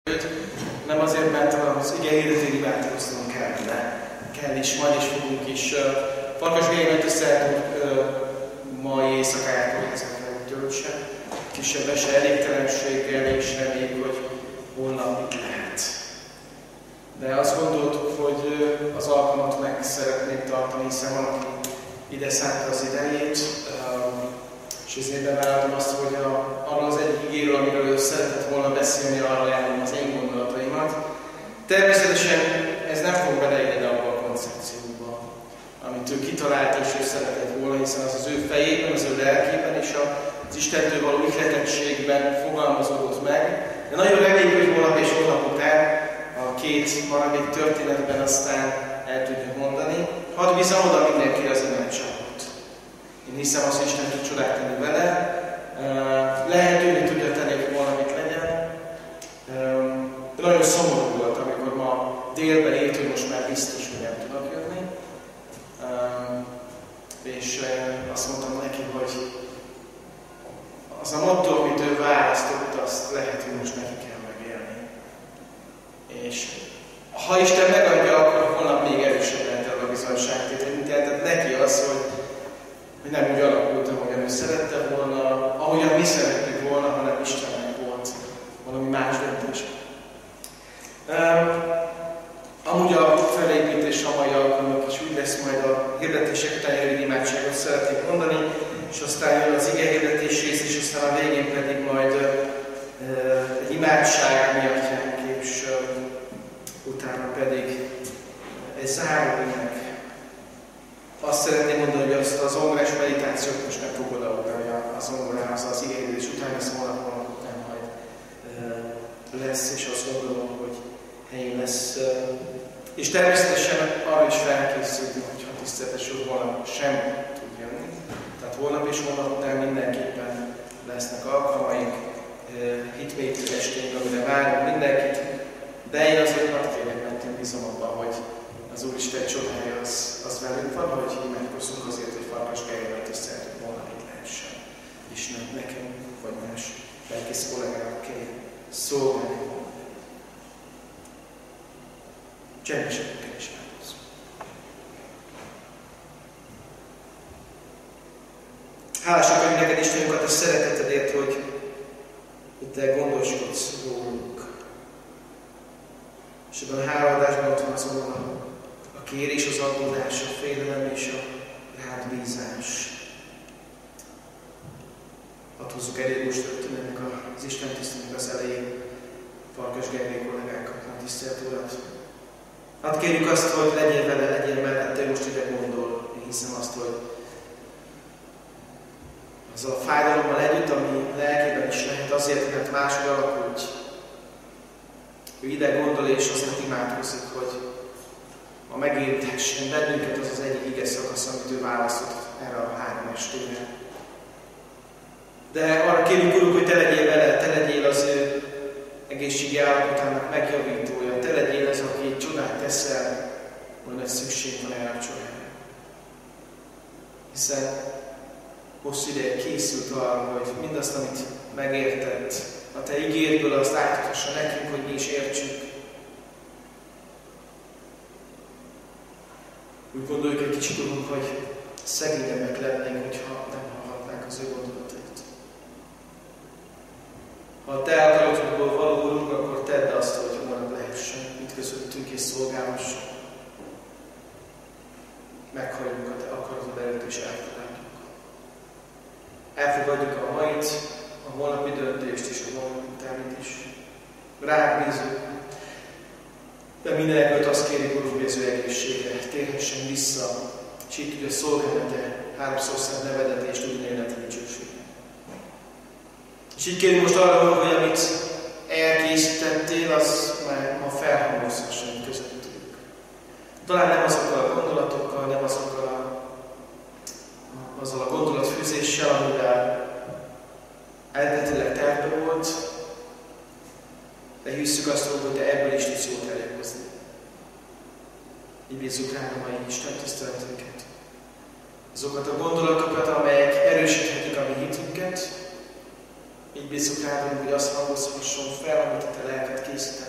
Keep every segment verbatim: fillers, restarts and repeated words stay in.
Nem azért, mert az ige hirdetőt imádkoznom kellene. Kell is, majd is fogunk is. Farkas Gémet tiszteltünk mai éjszakájától ezekkel sem. Kisebb eset elégtelenséggel, és reméljük, hogy holnap mit lehet. De azt gondoltuk, hogy az alkalmat meg szeretnék tartani, hiszen van, aki ide szánta az idejét, és ezért bevállaltam azt, hogy a, arról az egyik igéről, amiről szeretett volna beszélni, arra ajánlom az én gondolataimat. Természetesen ez nem fog beleérni abba a koncepcióba, amit ő kitalált és ő szeretett volna, hiszen az az ő fejében, az ő lelkében és az Istentől való ihletettségben fogalmazódott meg. De nagyon reméljük, hogy holnap és holnap után a két maradék történetben aztán el tudjuk mondani. Hadd bízzam oda mindenki az imádságot. Én hiszem azt, hogy Isten tud csodát tenni vele. Lehetővé tudja tenni, hogy valamit legyen. De nagyon szomorú volt, amikor ma délben írt, hogy most már biztos, hogy nem tudok jönni. És azt mondtam neki, hogy az a motto, amit ő választott, azt lehet, hogy most neki kell megélni. És ha Isten megadja, akkor holnap még erősebb lehet el a bizonyságtétel. Tehát neki az, hogy, hogy nem úgy alakult, ahogyan ő szerette volna, ahogyan mi szeretnék volna, hanem Istennek volt valami más döntés. Um, amúgy a felépítés a mai alkalmak is úgy lesz, majd a hirdetések után jövő imádságot szeretnék mondani, és aztán jön az ige hirdetés rész, és aztán a végén pedig majd uh, egy imádság miattjánk, és uh, utána pedig egy záróünnep. Azt szeretném mondani, hogy azt az zongorás meditációt most nem fog odaadni a zongorához az ige hirdetés után, ez holnap nem majd uh, lesz, és azt gondolom, hogy helyén lesz. Uh, és természetesen arra is felkészülni, hogyha tiszteletes úr holnap sem tud jönni. Tehát holnap és holnap után mindenképpen lesznek alkalmaink, hitmélyítő esténk, amire várunk mindenkit. De én azért nagy tényleg mentén bízom abban, hogy az Úristen csodája az, az velünk van, hogy imádkozzunk azért, hogy Farkas Gergelyvel tiszteltük volna, itt lehessen. És nem nekem, vagy más lelkész kollégának kell szolgálni. Csendesebben is imádkozzunk. Hálásak vagyunk neked, Istenünket, a szeretetedért, hogy te gondoskodsz rólunk. És ebben a hálaadásban ott van azonban a kérés, az aggódás, a félelem és a rád bízás. Hadd hozzuk elég most rögtön ennek az Isten tiszteletnek az elején Farkas Gergely kollégánkat, a tisztelt Urat. Hadd kérjük azt, hogy legyél vele, legyél mellette, most ide gondol. Én hiszem azt, hogy az a fájdalommal együtt, ami lelkében is lehet azért, mert máshogy alakult. Ő ide gondol, és azért imádkozik, hogy ma megéríthessen bennünket az az egyik ige szakasz, amit ő választott erre a három estére. De arra kérjük, Urunk, hogy te legyél vele, te legyél az ő egészségi állapotának megjavítója, te legyél az, aki egy csodát teszel, hogy nagy szükség van erre a csodára. Hiszen hosszú ideje készült arra, hogy mindazt, amit megértett, a te ígérdből azt átadhassa nekünk, hogy mi is értsük. Úgy gondoljuk egy kicsit, Urunk, hogy szegényebbek lennénk, hogyha nem hallhatnánk az ő gondolatait. Ha a te akaratodból való, Urunk, akkor tedd azt, hogy holnap lehessen itt közöttünk és szolgálhassunk. Meghalljuk a te akaratod előtt és elfogadjuk. Elfogadjuk a mait, a holnapi döntést és a holnapi utánit is. Rád bízunk. De mindenekből azt kérjük, Urunk, hogy az ő egészségre térhessen vissza, és így tudja szolgálni a te háromszor szent nevedet, és tudja élni a te dicsőséget. És így kérjük most arra, hogy amit elkészítettél, az már ma felhangozhasson közöttünk. Talán nem azokkal a gondolatokkal, nem azokkal a, azzal a gondolatfűzéssel, amivel eredetileg terve volt, de hisszük azt, hogy te ebből is tudsz jót elérkozni. Így bízzuk rá a mai Isten tiszteletünket. Azokat a gondolatokat, amelyek erősíthetik a mi hitünket, így bízzuk rá, hogy azt hangozhasson fel, amit a te lelked készített.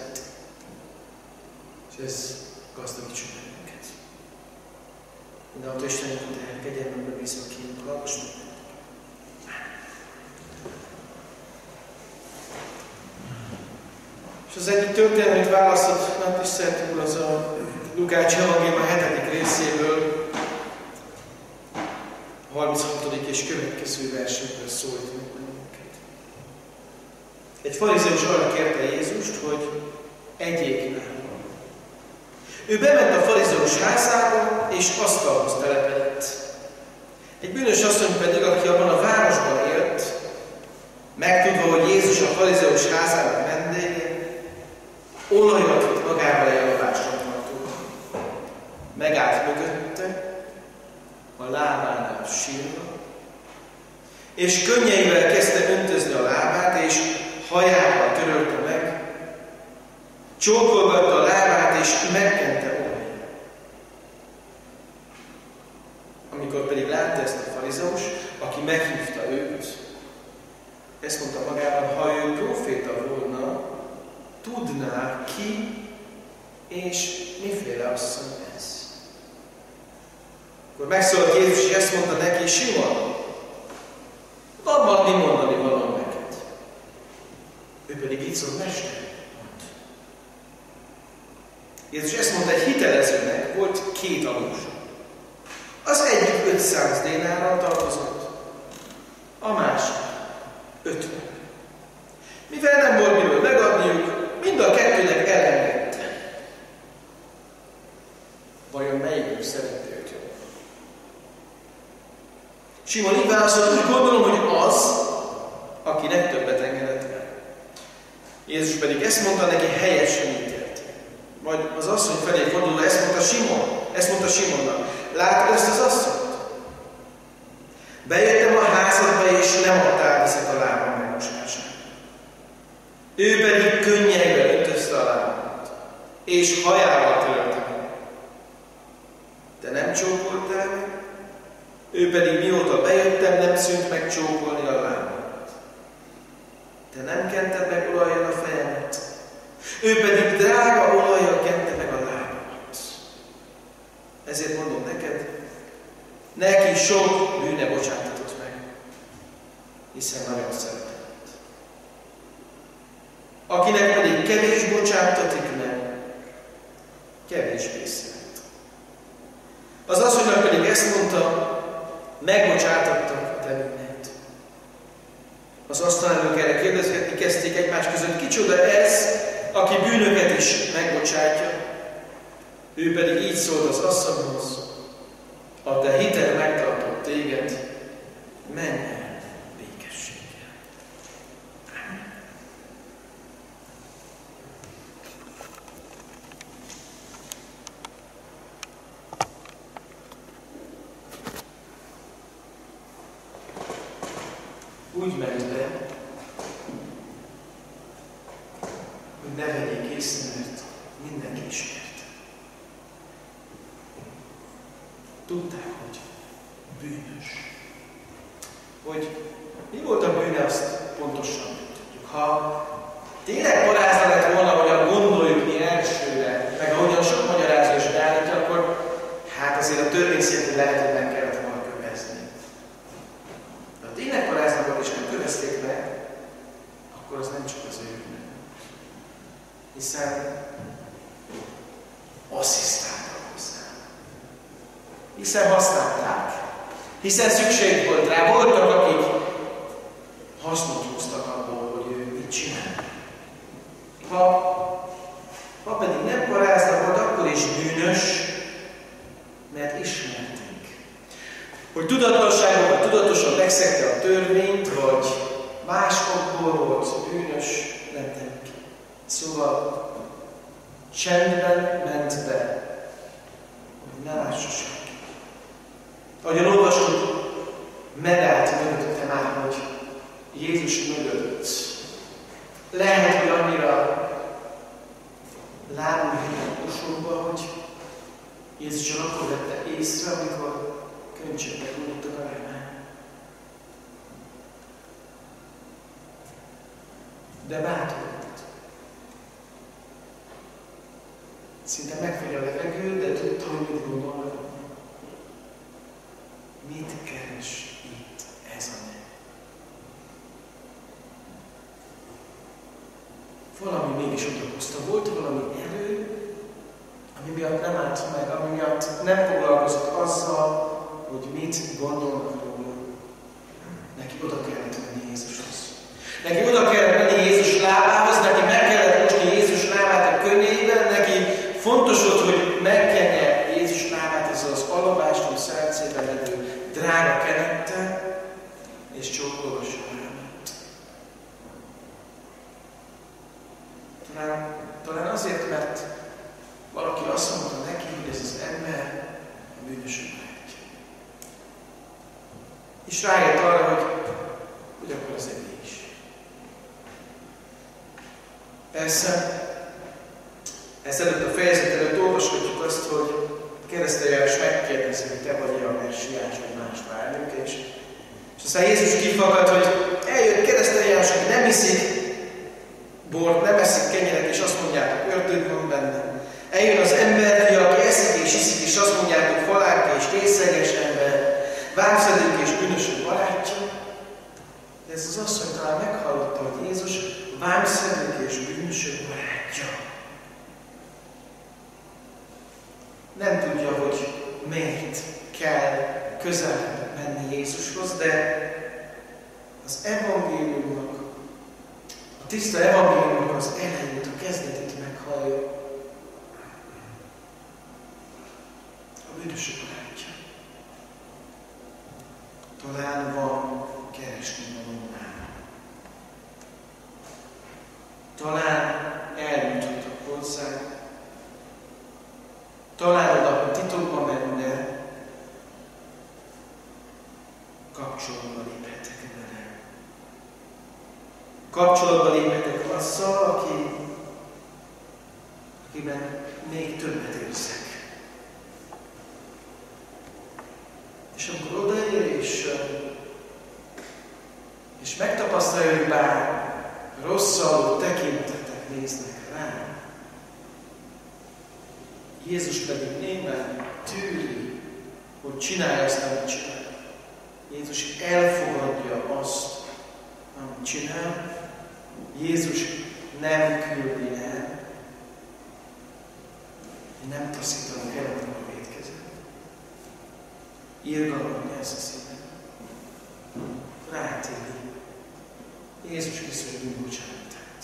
ez gazdagítson bennünket. Mindenható Istenünk, de kegyelmembe bízva kérünk, hallgass meg. És az egyik történet választott naptisztelt úr az a Lukács evangélium a hetedik részéből, a harminchatodik és következő versekből szólt meg bennünket. Egy farizeus arra kérte Jézust, hogy egyék nála. Ő bement a farizeus házába, és asztalhoz telepedett. Egy bűnös asszony pedig, aki abban a városban élt, megtudva, hogy Jézus a farizeus házának vendége, olajat vitt magával egy alvásra tartó. Megállt mögötte, a lábánál sírva, és könnyeivel kezdte öntözni a lábát, és hajával törölte meg, csókolgatta a lábát, és megkente olajjal. Amikor pedig látta ezt a farizeus, aki meghívta őt, ezt mondta magában, ha ő próféta volna, tudná ki, és miféle asszony ez. Akkor megszólalt Jézus, és ezt mondta neki, Simon, van valami mondani valami neked. Ő pedig így szólt, Mester, mondd. Jézus ezt mondta egy hitelezőnek, volt két adósa. Az egyik ötszáz dénárral tartozott, a másik ötven. Mivel nem volt miből megadniuk, mind a kettőnek elengedte. Vajon melyikük szerette őt jobban? Simon így válaszolt, úgy gondolom, hogy az, akinek többet engedett el. Jézus pedig ezt mondta neki, helyesen ítélt. Majd az asszony felé fordulva ezt mondta Simon, ezt mondta Simonnak. Látod ezt az asszonyt? Bejöttem a házadba, és nem adtál vizet a lábam megmosását. Ő pedig könnyeivel öntözte a lábamat, és hajával törölte meg. De nem csókoltál meg, ő pedig mióta bejöttem, nem szűnt meg csókolni a lábamat. Te nem kented meg olajjal a fejemet, ő pedig drága olajjal kente meg a lábamat. Ezért mondom neked, neki sok bűne bocsátatott meg, hiszen nagyon szeretett. Akinek pedig kevés bocsátatik meg, kevésbé szeret. Az asszonynak pedig ezt mondta, megbocsátattak a te bűned. Az asztalnálók erre kérdezgetni kezdték egymás között, kicsoda ez, aki bűnöket is megbocsátja. Ő pedig így szólt az asszonyhoz, a te hited megtartott téged, menj el békességgel. Úgy ment be, hogy ne vegyék észre, mert mindenki ismerte. Tudták, hogy bűnös. Hogy mi volt a bűne, azt pontosan tudjuk. Ha tényleg parázna lett volna, ahogyan gondoljuk mi elsőre, meg ahogyan sok magyarázó is beállítja, akkor hát azért a törvény szerint lehet, hogy meg kellett volna kövezni. De ha tényleg parázna volt és nem kövezték meg, akkor az nem csak az ő bűne. Hiszen asszisztáltak hozzá. Hiszen használták. Hiszen szükség volt rá. Voltak, akik hasznot húztak abból, hogy ő mit csinál. Ha, ha pedig nem parázna volt, akkor is bűnös, mert ismerték. Hogy tudatlanságban, tudatosan megszegte a törvényt, vagy másokból volt bűnös, nem tenni ki. Szóval csendben ment be, hogy ne lássa senki. Ahogyan olvasod, megállt mögötte már, hogy Jézus mögött. Lehet, hogy annyira lábul hívnak osóba, hogy Jézus csak akkor vette észre, amikor könycseppek úrultak a lábán. De bátor volt. Szinte megfogja a levegőt, de tudta, hogy mit gondol. Mit keres itt ez a nő? Valami mégis odakozta. Volt valami erő, ami miatt nem állt meg, ami miatt nem foglalkozott azzal, hogy mit gondolnak róla. Neki oda kellett menni Jézushoz. Neki oda kellett menni Jézus lábához, neki meg kellett mosni Jézus lábát a könnyével, neki fontos volt, hogy megkenje Jézus lábát ezzel az alabástól szercébe levő drága kenettel, és csókolgassa lábát. Talán, talán azért, mert valaki azt mondta neki, hogy ez az ember a bűnösök lehet. És rájött arra, hogy, hogy akkor az egy is. Persze, ez előtt a fejezet előtt olvashatjuk azt, hogy kereszteljárás megkérdezi, hogy te vagy a messiás, vagy más várjuk, és, és aztán Jézus kifakad, hogy eljött kereszteljárás, aki nem iszik bort, nem eszik kenyeret, és azt mondják, ördög van benne. Eljön az emberfia, aki eszik és iszik, és azt mondják, hogy falánka és részeges ember, vámszedők és bűnösök barátja. De ez az asszony talán meghallotta, hogy Jézus vámszedők és bűnösök barátja. Nem tudja, hogy miért kell közel menni Jézushoz, de az evangéliumnak, a tiszta evangéliumnak az elejét, a kezdetét meghallja. A bűnösök barátja. Talán van keresni valónál. Talán eljutottak hozzá. Talán oda, hogy titokba menne, kapcsolatba léphetek vele. Kapcsolatba léphetek azzal, aki, akiben még többet érzek. És amikor odaér, és, és megtapasztalja, hogy bár rosszaló tekintetek néznek rá, Jézus pedig némán tűri, hogy csinálja azt, amit csinál. Jézus elfogadja azt, amit csinál. Jézus nem küldi el, nem taszítanak el a vétkezet. Irgalom ez a szíven. Rátéri. Jézus Krisztus bűnbocsánatát.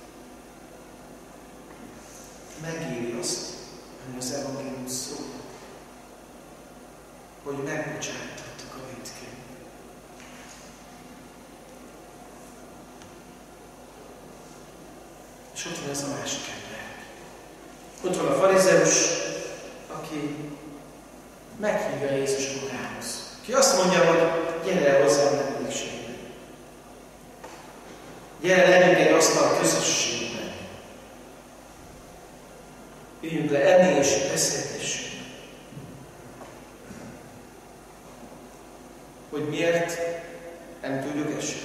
Megéri azt, ami az evangélium szól, hogy megbocsántattuk a vétkét. És ott van ez a másik ember. Ott van a farizeus, aki meghívja Jézus magához. Ki azt mondja, hogy gyere hozzám vendégségbe. Gyere, legyünk egy asztal közösségben. Üljünk le enni és beszélgessünk. Hogy miért? Nem tudjuk ezt sem.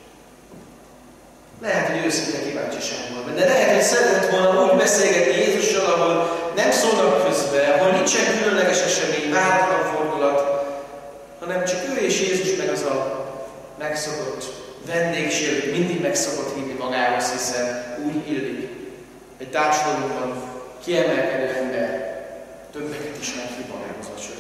Lehet, hogy őszinte kíváncsiság van, de lehet, hogy szeretett volna úgy beszélgetni Jézussal, ahol nem szólnak közbe, ahol nincsen különleges esemény, váratlan fordulat, hanem csak ő és Jézus meg az a megszokott vendégség, mindig meg szokott hívni magához, hiszen úgy illik. Egy társadalomban kiemelkedő ember többeket is meghív magához vacsorára.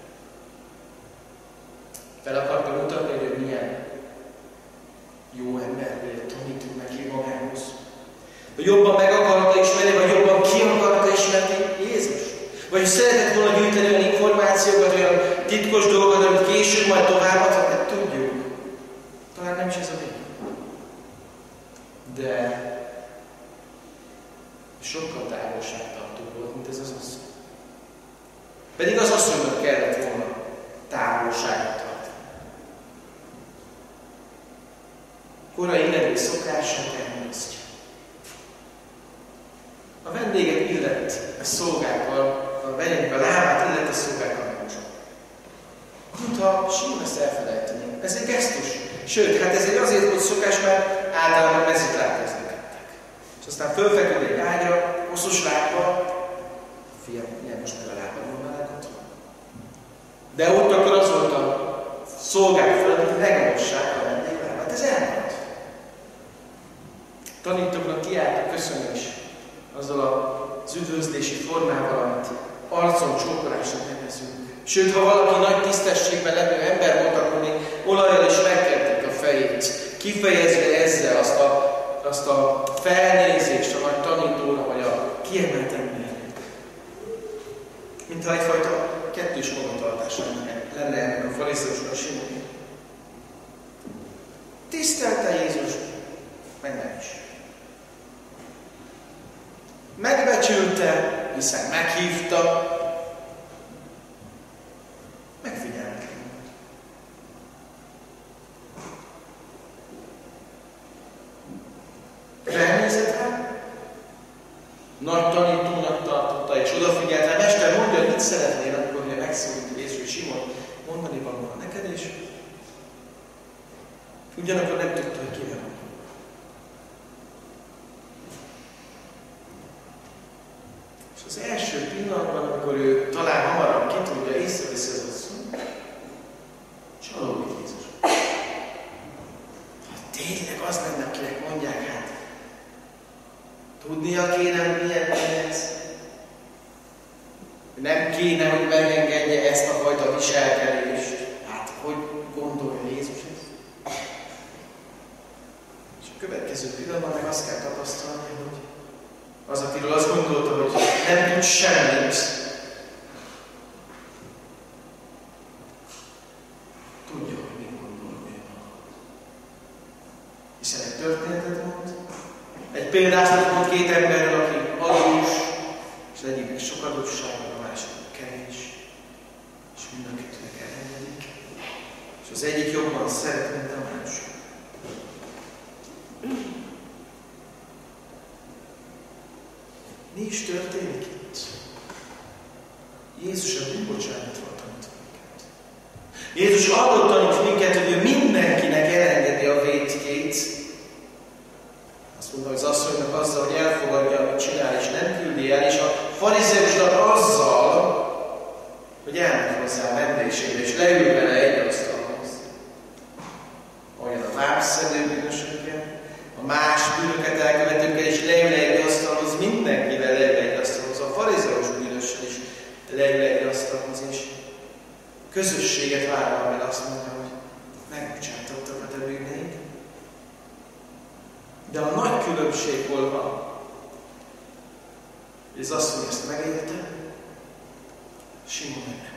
Fel akarta mutatni, hogy milyen jó ember, hogy tanítjuk meghív magához. Hogy jobban meg akarta ismerni, vagy jobban ki akarta ismerni Jézus. Vagy szeretett volna gyűjteni olyan információkat, olyan titkos dolgokat, amit később majd továbbadhat, mert tudjuk. Talán nem is ez a lényeg. De sokkal távolságtartó volt, mint ez az asszony. Pedig az asszonynak kellett volna távolságot tartani. Korai nevű szokását elmulasztja. A vendéget illet a szolgákkal, a vendég a lábát illet a szolgákkal búcsú. Mintha sima ezt elfelejteni. Ez egy gesztus. Sőt, hát ez egy azért volt szokás, mert általában mezitláb kezdődtek. És aztán fölfeküdt egy ágyra, hosszos lábbal, De ott akkor az volt a szolgák feladat, hogy megadossák a vendéglábát. Ez elmaradt. Tanítóknak kiállt a köszönés azzal az üdvözlési formával, amit arcon csókolásnak nevezünk. Sőt, ha valaki nagy tisztességben levő ember volt, akkor még olajjal is megkenték a fejét, kifejezve ezzel azt a, azt a felnézést a nagy tanítóra, vagy a kiemelt embernek. Mintha egyfajta kettős magatartása lenne ennek a farizeusnak Simon. Tisztelte Jézus, meg nem is. Megbecsülte, hiszen meghívta, megfigyelmetlen. Felnézett rá, nagy tanítónak tartotta, és odafigyelt rá, Mester, mondja, hogy mit szeretnél, akkor ugye megszólít Jézus, hogy Simon, mondani valóban neked is. Ugyanakkor nem tudta, hogy kivel van. És az első pillanatban, amikor ő talán hamarabb ki tudja, észreveszi az asszony, csalódik Jézus. Ha tényleg az lenne, akinek mondják, hát tudnia kéne, hogy milyen ez. Nem kéne, hogy megengedje ezt a fajta viselkedést. Hát, hogy gondolja Jézus ezt? És a következő pillanatban meg azt kell tapasztalni, hogy az, akiről azt gondolta, hogy nem tud semmit, tudja, hogy mit gondol ő. Hiszen egy történetet mond, egy példát mond két emberrel, aki adós, és az egyiknek sok adóssága, a másiknak kevés, és mind a kettőnek elengedik, és az egyik jobban szeret, mint a másik. Mi is történik itt? Jézus a bűnbocsánatról tanít minket. Jézus arról tanít minket, hogy ő mindenkinek elengedi a vétkét. Azt mondta az asszonynak azzal, hogy elfogadja, amit csinál, és nem küldi el, és a farizeusnak azzal, hogy elmegy hozzá a vendégségre, és leül vele egy asztalhoz. Olyan a vámszedő bűnösökkel, a más bűnöket elkövetőkkel is leül egy asztalhoz, mindenkivel leül egy asztalhoz, a farizeus bűnössel is leül egy asztalhoz, és közösséget vállal, mert azt mondja, hogy megbocsátottak a te bűneid. De a nagy különbség hol van? Hogy az asszony ezt megélte, Simon meg nem.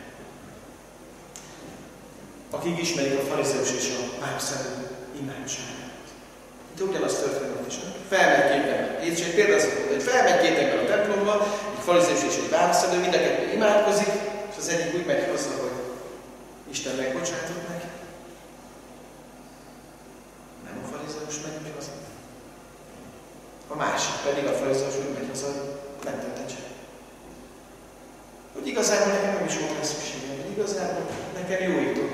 Akik ismerik a farizeus és a vámszedő imádságát. De ugyanaz történt is. Felmegy két ember. Jézus egy példát mondta, hogy felmegy két ember a templomba, egy farizeus és egy vámszedő, mind a kettő imádkozik, és az egyik úgy megy hozzá, hogy Isten megbocsátott neki. Nem a farizeus megy hozzá. A másik pedig a farizeus úgy megy hozzá, hogy nem tette csak. Hogy igazából nekem nem is volt rá szükségem, hogy igazából nekem jó jutok.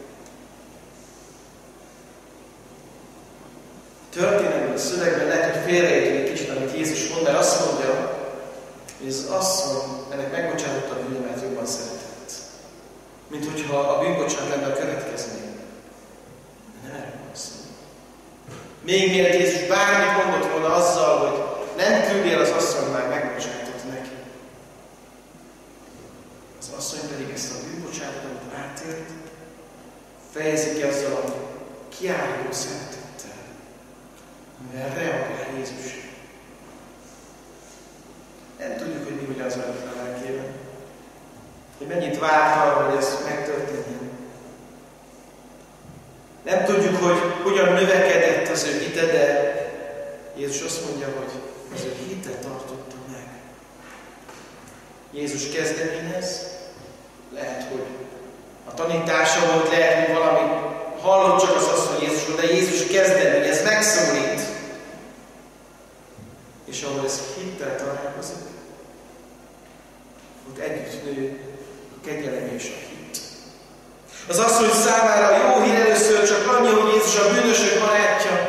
Történetben, a szövegben lehet, hogy félreértünk egy kicsit, amit Jézus mond, mert azt mondja, hogy az asszony ennek megbocsátotta a bűnömet, jobban szeretett. Mint hogyha a bűnbocsánat lenne a következmény. Nem erről van szó. Még mielőtt Jézus bármit mondott volna azzal, hogy nem küldél, az asszony már megbocsátott neki. Az asszony pedig ezt a bűnbocsánatot, amit átélt, fejezi ki azzal a kiálló szeretettel, amivel reagál Jézus. Nem tudjuk, hogy mi ugye az a lelkében. Hogy mennyit várt arra, hogy ez megtörténjen. Nem tudjuk, hogy hogyan növekedett az ő hite, de Jézus azt mondja, hogy az ő hite tartotta meg. Jézus kezdeményez, lehet, hogy a tanítása volt, lehet, hogy valami hallott csak az asszony Jézusról, de Jézus kezdeményez, megszólít. És ahol ez hittel találkozik, ott együtt nő a kegyelem és a hit. Az asszony számára a jó hír először csak annyi, hogy Jézus a bűnösök barátja.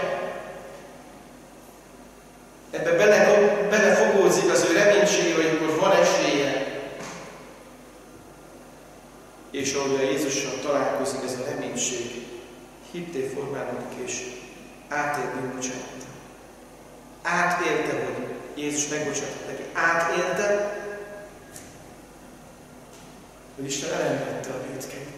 Ebbe bele, belefogózik az ő reménysége, hogy akkor van esélye. És és ahogy a Jézussal találkozik, ez a reménység hitté formálódik, és átél bűnbocsánatot. Átélte, hogy Jézus megbocsátott neki. Átélte, hogy Isten elengedte a vétkeit.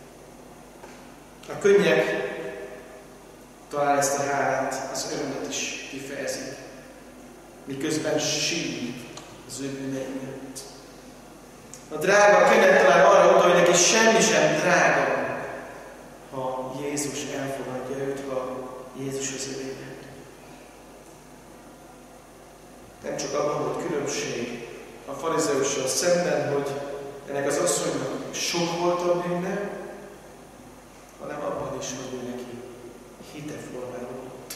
A könnyek talán ezt a hálát, az örömet is kifejezik, miközben sír az ő bűnei miatt. A drága könnyek talán arra utal, hogy neki semmi sem drága, ha Jézus elfogadja őt, ha Jézus az övébe. Nem csak abban volt különbség a farizeussal szemben, hogy ennek az asszonynak sok volt a bűne, hanem abban is, hogy ő neki hite formálódott.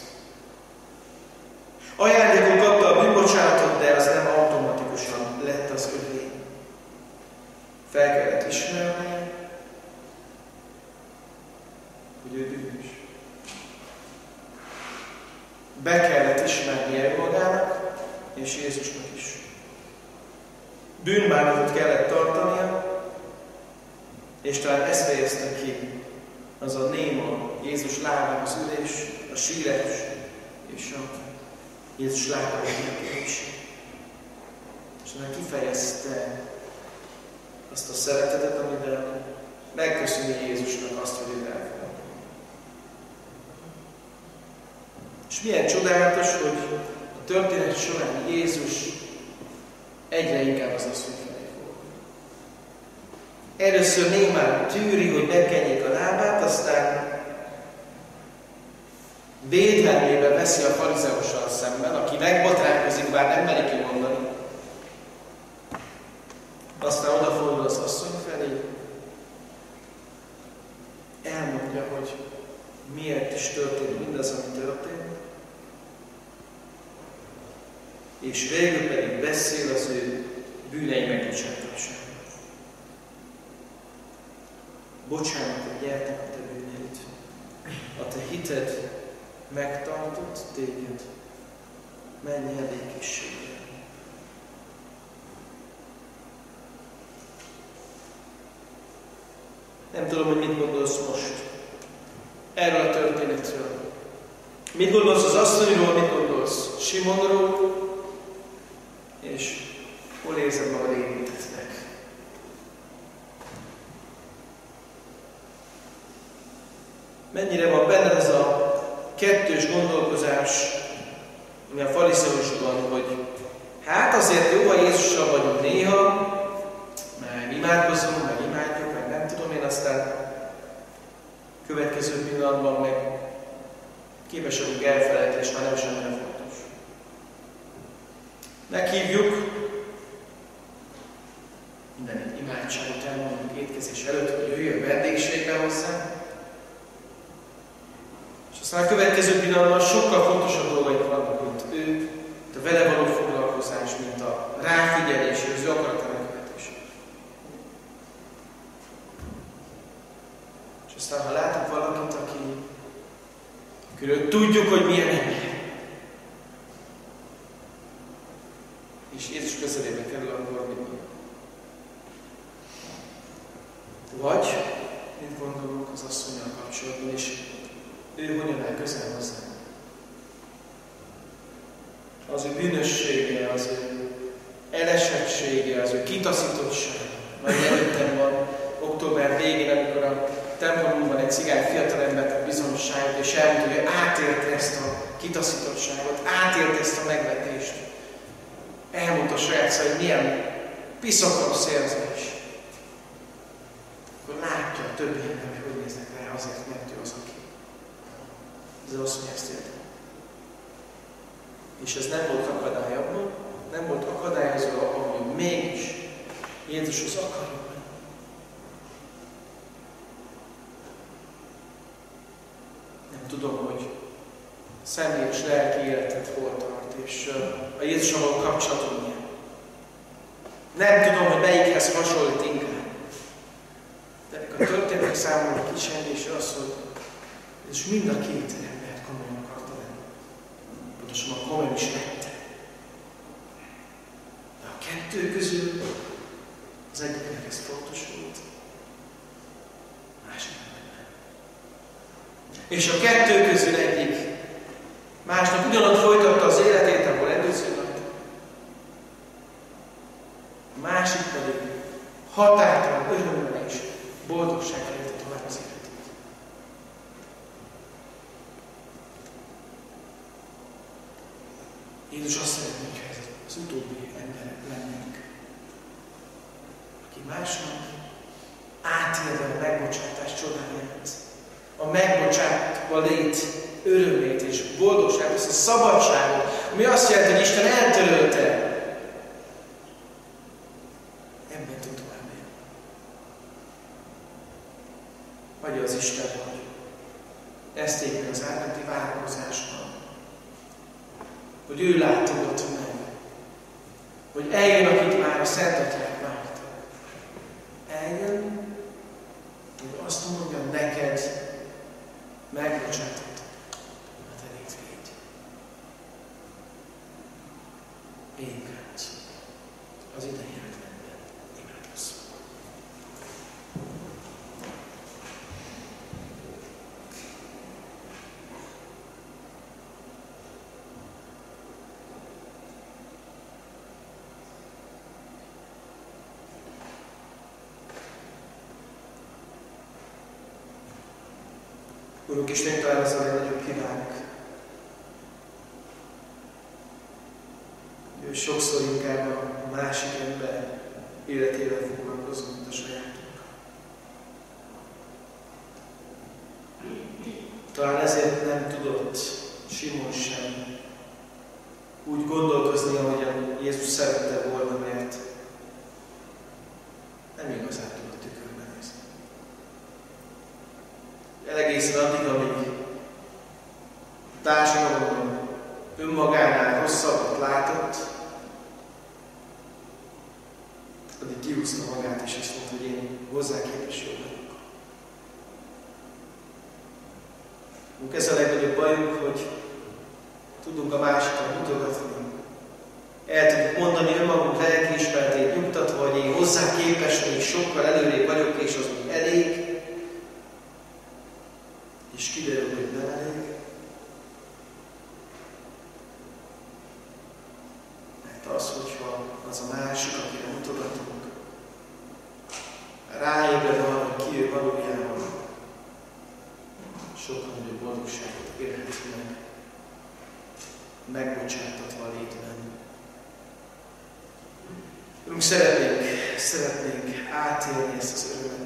Ajándékon kapta a bűnbocsánatot, de az nem automatikusan lett az övé. Fel kellett ismernie, hogy ő bűnös. Be kellett ismernie magának, és Jézusnak is. Bűnbánatot kellett tartania, és talán ezt fejezte ki az a néma Jézus lábán az ülés, a sírás, és a Jézus lábán a kérdés. És talán kifejezte azt a szeretetet, amivel megköszöni Jézusnak azt, hogy ő elfogadja. És milyen csodálatos, hogy a történet során Jézus egyre inkább az asszony felé fordul. Először némán tűri, hogy megkenjék a lábát, aztán védelmébe veszi a farizeussal szemben, aki megbotránkozik, bár nem meri kimondani. Aztán odafordul az asszony felé, elmondja, hogy miért is történt mindaz, ami történt, és végül pedig beszél az ő bűnei megbocsátásáról. Bocsánatot nyertek a te bűneid. A te hited megtartott téged. Menj el békességgel. Nem tudom, hogy mit gondolsz most erről a történetről. Mit gondolsz az asszonyról, mit gondolsz Simonról, és hol érzed magad érintettnek? Mennyire van benned ez a kettős gondolkozás, ami a farizeusban, hogy hát azért jó, ha Jézussal vagyunk néha, meg imádkozunk, meg imádjuk, meg nem tudom én, aztán következő pillanatban meg képesek vagyunk elfelejteni, és már nem is annyira fontos. Meghívjuk, minden imádságot elmondjuk étkezés előtt, hogy jöjjön vendégségbe hozzá, és aztán a következő pillanatban sokkal fontosabb dolgaik vannak, mint ő, mint a vele való foglalkozás, mint a ráfigyelés, az ő akaratának követése. És aztán, ha látunk valakit, aki, akiről tudjuk, hogy milyen ember, és Jézus közelébe kerül, akkor mi? Vagy, mit gondolunk az asszonnyal kapcsolatban, és ő hogyan áll közel hozzá? Az ő bűnössége, az ő elesettsége, az ő kitaszítottsága. Majd előttem van október végén, amikor a templomunkban egy cigány fiatalember tett bizonyságot, és elmondta, hogy átélte ezt a kitaszítottságot, átélte ezt a megvetést. Elmondta a saját szó, hogy milyen piszokos érzés. Akkor látja a többi ember, hogy néznek rá, azért, mert ő az, aki. Ez az asszony ezt érte. És ez nem volt akadály abban, nem volt akadályozó abban, hogy mégis Jézushoz akarjuk. Nem tudom, hogy személyes lelki életet hol tart, és a Jézussal való kapcsolatom milyen. Nem tudom, hogy melyikhez hasonlít inkább. De ennek a történetek számomra kicsengése az, hogy Jézus mind a két embert komolyan akarta lenni. Pontosabban komolyan is lette. De a kettő közül az egyiknek ez fontos volt, És a kettő közül egyik másnap ugyanott folytatta az életét, ahol előző nap. A másik pedig határtalan örömmel és boldogsággal élte tovább az életét. Jézus azt szeretné, hogy ez az utóbbi emberek lennénk, aki másnap átélve a megbocsátás csodáját, a megbocsátva lét örömét és boldogságot, ezt a szabadságot, ami azt jelenti, hogy Isten eltörölte, ebben tud tovább élni. Adja az Isten, hogy ezt éppen az átmenti várakozásban, hogy ő látogat meg, hogy eljön, akit már a Szent Atyák vártak. Eljön, hogy azt mondja neked, megbocsátottam a te létvéd. Éljünk át az idei életben. Imádkozzunk. Urunk Isten, talán az a legnagyobb kívánk. Ő sokszor inkább a másik ember életével foglalkozunk, mint a sajátunk. Talán ezért nem tudott Simon sem úgy gondolkozni, ahogyan Jézus szerette volna, mert nem igazán tudott tükörben nézni. Egészen addig, amíg társadalomban önmagánál rosszabbat látott, addig kihúzta magát, és azt mondta, hogy én hozzá képes jobb vagyok. Ez a legnagyobb bajunk, hogy tudunk a másikra mutogatni, el tudjuk mondani önmagunk lelkiismeretét nyugtatva, hogy én hozzá képes, még sokkal előrébb vagyok, és az még elég, és kiderül, hogy nem elég. Mert az, hogyha az a másik, akire mutogatunk, ráébred arra, hogy ki ő valójában, sokkal nagyobb boldogságot élhet meg, megbocsátatva a létben. Urunk, szeretnénk, szeretnénk átélni ezt az örömet.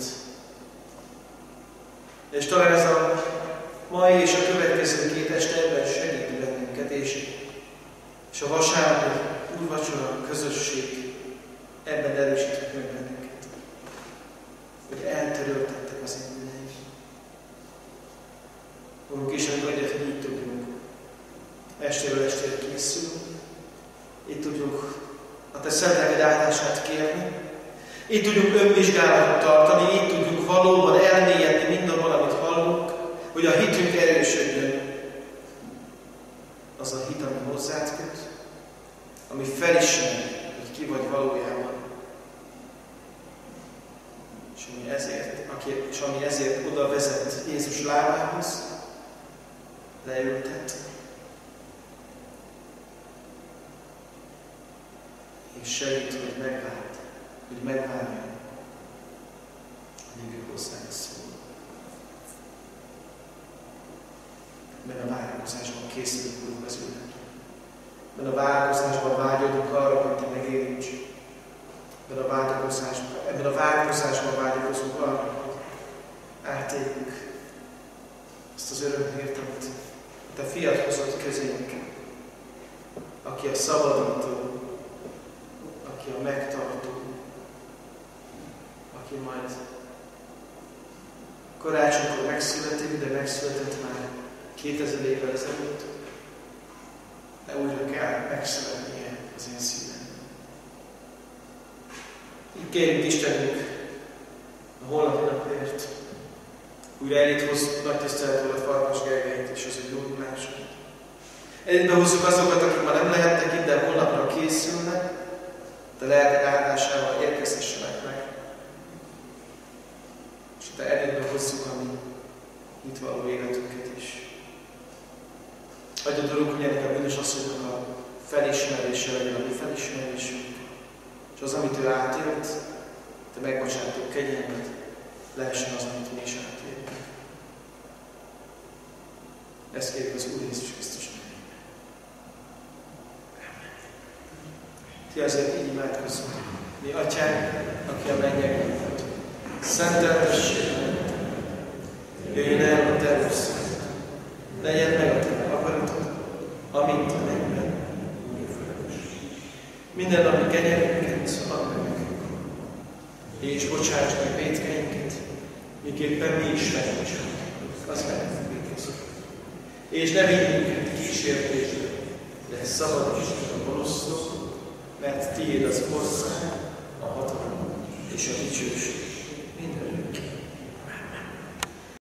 És talán ez a mai és a következő két este ebben segít bennünket, és, és a vasárnapi úrvacsora közösség ebben erősíthet meg bennünket, hogy eltöröltettek az én bűneim. Urunk Isten, adjad, hogy így tudjunk estéről estére készülni, így tudjuk a te szent neved áldását kérni, így tudjuk önvizsgálatot tartani, így tudjuk valóban elmélyedni mindabban, amit hallunk, hogy a hitünk erősödjön. Az a hit, ami hozzád köt, ami felismer, hogy ki vagy valójában. És ami ezért, aki, és ami ezért oda vezet Jézus lábához, leültet, és segít, hogy megvált, hogy megvárjon, amíg ő hozzád szól. Mert a várakozásban készülünk, Urunk, az ünnepre. Mert a várakozásban vágyodunk arra, hogy te megérints. Ebben a várakozásban, ebben a várakozásban vágyakozunk arra, hogy átéljük azt az örömhírt, amit te fiad hozott közénk, aki a szabadító, aki a megtartó, aki majd karácsonykor megszületik, de megszületett már kétezer évvel ezelőtt, de újra kell megszületnie az én szívem. Így kérjük Istenünk a holnapi napért, újra eléd hozzuk nagy tiszteletvolat Farkas Gergelyt és az ő gyógyulását. Elédbe hozzuk azokat, akik ma nem lehettek itt, de holnapra készülnek, de lelked áldásával érkezhessenek meg. És te elédbe hozzuk a mi itt való életünket is. Adjad, Urunk, hogy ennek a bűnös asszonynak a felismerése legyen a mi felismerésünk, és az, amit ő átélt, te megbocsátok kegyelmet, lehessen az, amit mi is átélünk. Ezt kérjük az Úr Jézus Krisztus nevében. Ti azért így imádkozzunk. Mi Atyánk, aki a mennyekben vagy, szenteltessék meg, jöjjön el a te országod, legyen meg a te akaratod, amint a mennyben, úgy a földön is. Minden napi kenyerünket add meg nekünk, és bocsáss meg vétkeinket, miképpen mi is megbocsátunk az ellenünk. És ne vigy minket kísértésbe, de szabadíts meg a gonosztól, mert tiéd az ország, a hatalom és a dicsőség